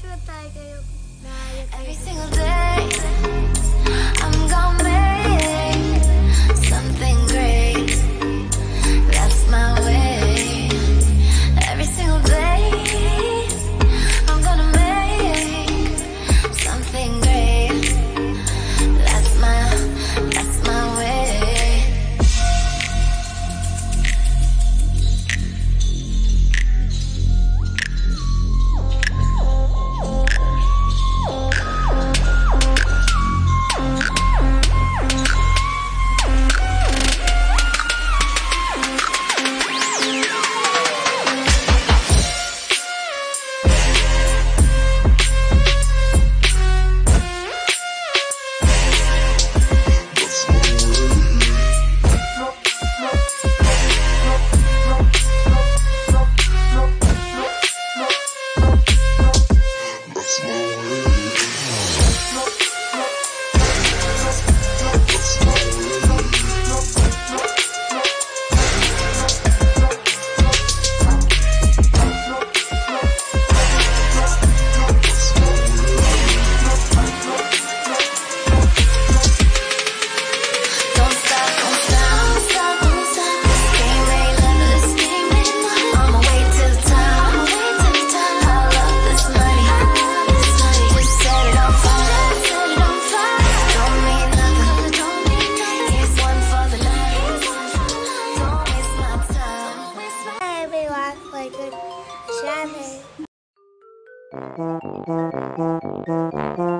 Every single day, I'm gonna make something great. That's my way. Every single day, I'm gonna make something great. That's my way. Like a shadow.